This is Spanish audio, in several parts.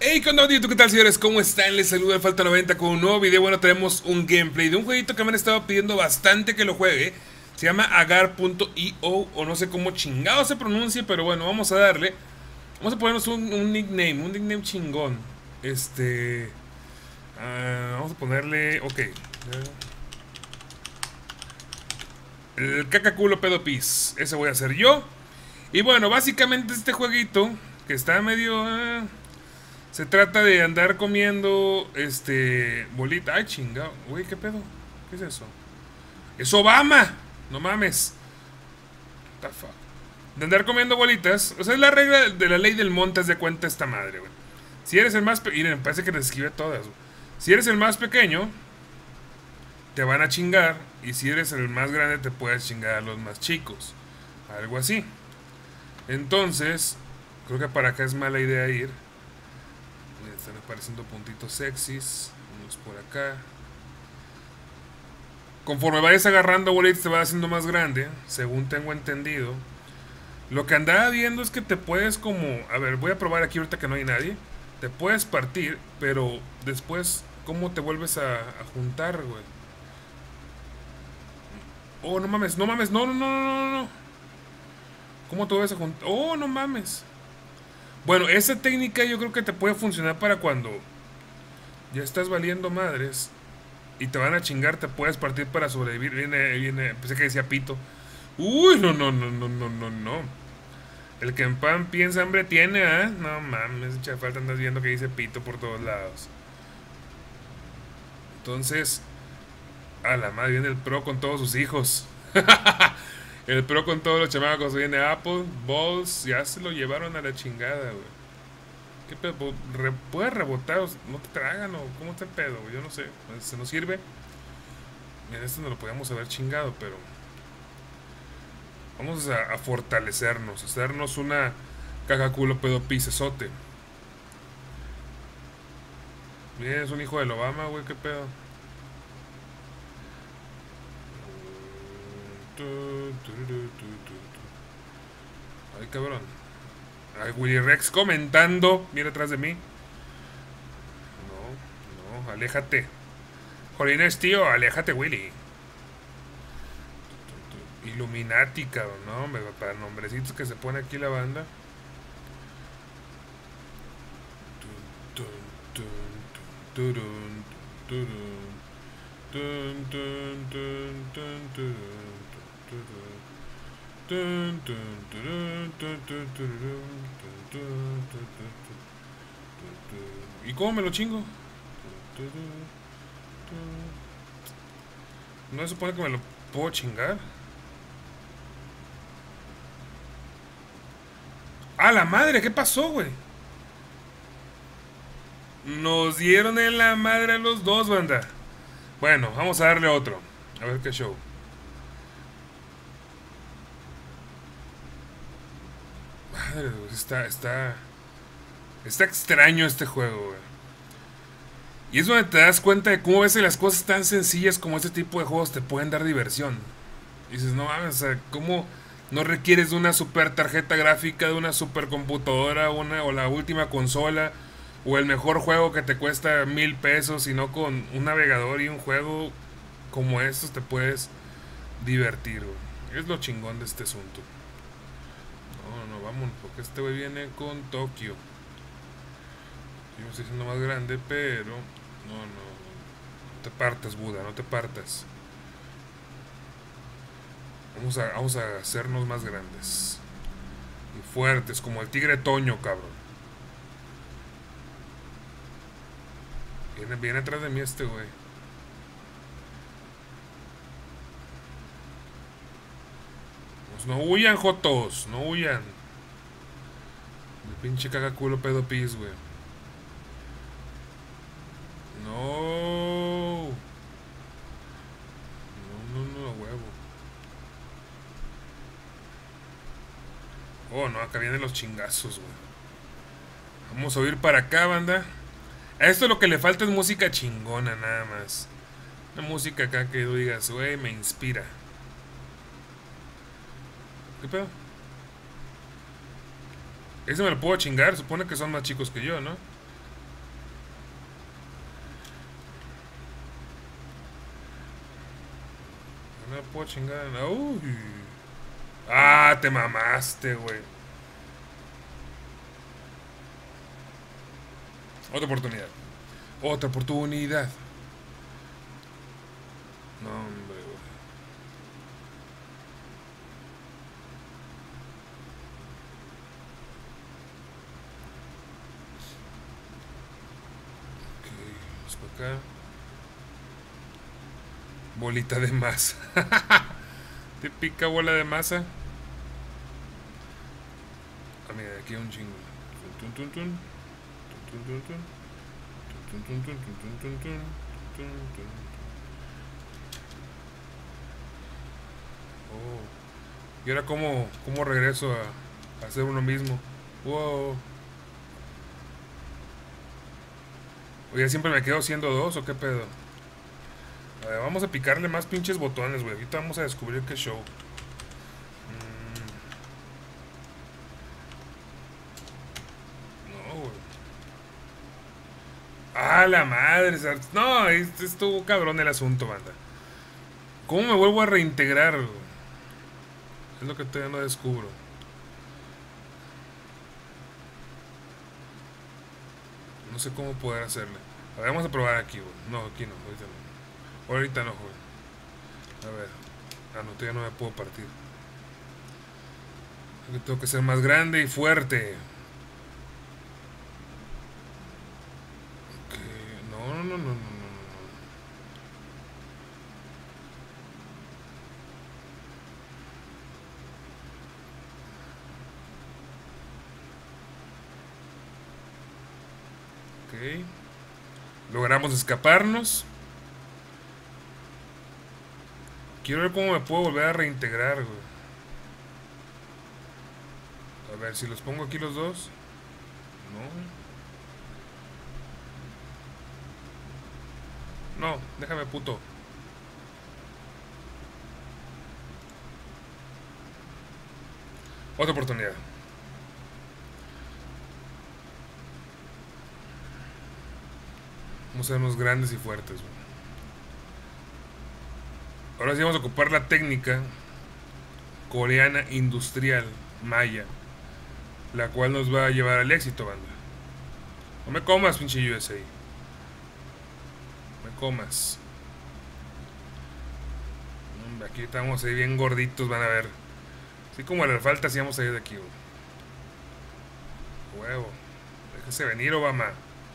Hey, ¿qué onda, bandito? ¿Qué tal, señores? ¿Cómo están? Les saluda Falta 90 con un nuevo video. Bueno, tenemos un gameplay de un jueguito que me han estado pidiendo bastante que lo juegue. Se llama agar.io o no sé cómo chingado se pronuncie, pero bueno, vamos a darle. Vamos a ponernos un nickname chingón. Vamos a ponerle, ok. El cacaculo pedo pis. Ese voy a hacer yo. Y bueno, básicamente este jueguito, que está medio... se trata de andar comiendo, bolita. Ay, chingado. Güey, ¿qué pedo? ¿Qué es eso? ¡Es Obama! No mames. What the fuck. De andar comiendo bolitas. O sea, es la regla de la ley del monte, haz de cuenta esta madre, güey. Si eres el más pequeño... Miren, parece que les escribe todas, güey. Si eres el más pequeño, te van a chingar. Y si eres el más grande, te puedes chingar a los más chicos. Algo así. Entonces, creo que para acá es mala idea ir. Están apareciendo puntitos sexys. Unos por acá. Conforme vayas agarrando bolitas te va haciendo más grande, según tengo entendido. Lo que andaba viendo es que te puedes como... A ver, voy a probar aquí ahorita que no hay nadie. Te puedes partir, pero después, ¿cómo te vuelves a juntar, güey? Oh, no mames, no mames, no, no, no, no, no. ¿Cómo te vuelves a juntar? Oh, no mames. Bueno, esa técnica yo creo que te puede funcionar para cuando ya estás valiendo madres y te van a chingar, te puedes partir para sobrevivir. Viene, pensé que decía pito. Uy, no, no, no, no, no, no, no. El que en pan piensa hambre tiene, ¿eh? No mames, echa falta, andas viendo que dice pito por todos lados. Entonces, a la madre viene el pro con todos sus hijos. El pro con todos los chamacos. Viene Apple, Balls, ya se lo llevaron a la chingada, güey. ¿Qué pedo? ¿Puedes rebotar? ¿No te tragan o cómo está el pedo? Yo no sé. ¿Se nos sirve? Mira, esto no lo podíamos haber chingado, pero... Vamos a fortalecernos, a hacernos una caja culo pedo pisesote. Bien, es un hijo del Obama, güey, qué pedo. Ay, cabrón. Ay, Willy Rex comentando. Mira atrás de mí. No, no, aléjate. Jolines, tío, aléjate, Willy. Illuminati, cabrón, no, para nombrecitos que se pone aquí la banda. ¿Y cómo me lo chingo? ¿No se supone que me lo puedo chingar? ¡A la madre! ¿Qué pasó, güey? Nos dieron en la madre a los dos, banda. Bueno, vamos a darle otro. A ver qué show. Madre, güey, está extraño este juego, güey. Y es donde te das cuenta de cómo a veces las cosas tan sencillas como este tipo de juegos te pueden dar diversión. Y dices, no mames, o sea, ¿cómo no requieres de una super tarjeta gráfica, de una super computadora, o la última consola, o el mejor juego que te cuesta 1000 pesos, sino con un navegador y un juego como estos te puedes divertir, güey? Es lo chingón de este asunto. No, no, vamos, porque este güey viene con Tokio. Yo me estoy haciendo más grande, pero... No, no, no te partas, Buda, no te partas. Vamos a hacernos más grandes. Y fuertes, como el tigre Toño, cabrón. Viene atrás de mí este güey. Pues no huyan, jotos, no huyan. El pinche cagaculo pedo pis, güey. No. No, no, no, huevo. Oh, no, acá vienen los chingazos, güey. Vamos a oír para acá, banda. A esto lo que le falta es música chingona, nada más. Una música acá que tú digas, güey, me inspira. ¿Qué pedo? Ese me lo puedo chingar, supone que son más chicos que yo, ¿no? No me puedo chingar. Uy. Ah, te mamaste, güey. Otra oportunidad. Otra oportunidad. No, hombre, güey. Ok, vamos para acá. Bolita de masa. Típica bola de masa. Ah, mira, aquí hay un chingo. Tun, tun, tun, tun. Tun, tun, tun. Tun, tun, tun, tun, tun, tun, tun. Tun, tun. Oh. Y ahora cómo regreso a hacer uno mismo. Wow. Oye, siempre me quedo siendo dos o qué pedo. A ver, vamos a picarle más pinches botones, güey. Ahorita vamos a descubrir qué show. No, güey. Ah, la madre. No, estuvo cabrón el asunto, banda. ¿Cómo me vuelvo a reintegrar, güey? Es lo que todavía no descubro. No sé cómo poder hacerle. A ver, vamos a probar aquí, güey. No, aquí no, ahorita no. Ahorita no, güey. A ver. Ah, no, todavía no me puedo partir. Tengo que ser más grande y fuerte. Ok. No, no, no, no, no, no, no. Ok. Logramos escaparnos. Quiero ver cómo me puedo volver a reintegrar, güey. A ver, si los pongo aquí los dos. No. No, déjame, puto. Otra oportunidad. Vamos a sernos grandes y fuertes, güey. Ahora sí vamos a ocupar la técnica coreana industrial maya, la cual nos va a llevar al éxito, banda. No me comas, pinche USA. Me comas. Hombre, aquí estamos ahí bien gorditos, van a ver. Así como le falta, así vamos a ir de aquí, güey. Huevo. Déjese venir, Obama.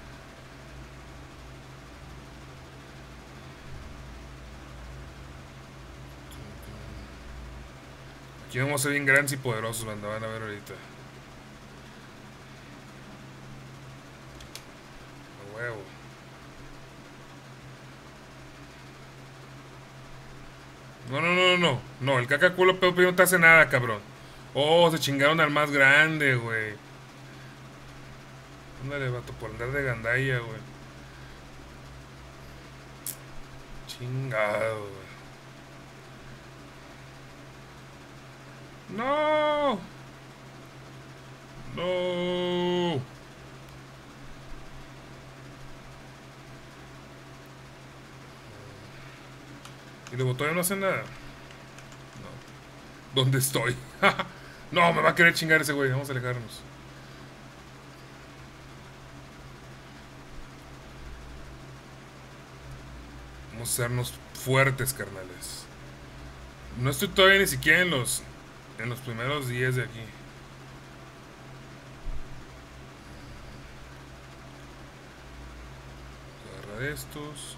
Aquí vamos a ser bien grandes y poderosos, banda. Van a ver ahorita. A huevo. No, no, no, no. No, el cacaculo Pepe no te hace nada, cabrón. Oh, se chingaron al más grande, güey. Ándale, vato, por andar de gandalla, güey. Chingado, güey. No. No. Y luego todavía no hace nada. No. ¿Dónde estoy? No, me va a querer chingar ese güey. Vamos a alejarnos. Vamos a hacernos fuertes, carnales. No estoy todavía ni siquiera en los primeros 10 de aquí. Agarrar estos.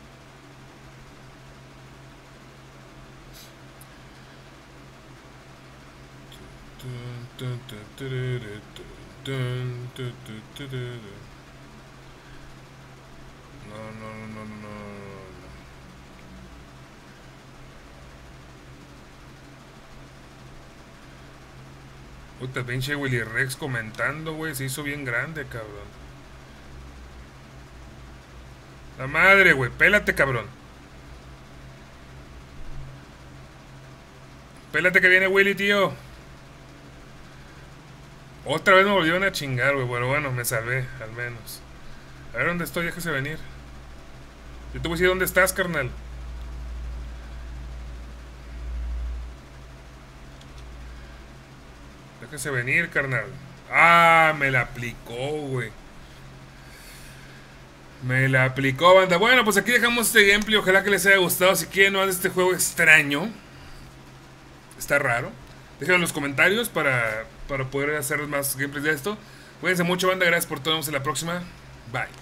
No, no, no, no, no. Puta, pinche Willy Rex comentando, güey. Se hizo bien grande, cabrón. La madre, güey. Pélate, cabrón. Pélate que viene Willy, tío. Otra vez me volvieron a chingar, güey. Bueno, me salvé, al menos. A ver dónde estoy, déjese venir. Yo te voy a decir dónde estás, carnal. Déjese venir, carnal. Ah, me la aplicó, güey. Me la aplicó, banda. Bueno, pues aquí dejamos este gameplay. Ojalá que les haya gustado. Si quieren más de este juego extraño, está raro, déjenlo en los comentarios para poder hacer más gameplays de esto. Cuídense mucho, banda. Gracias por todo. Nos vemos en la próxima. Bye.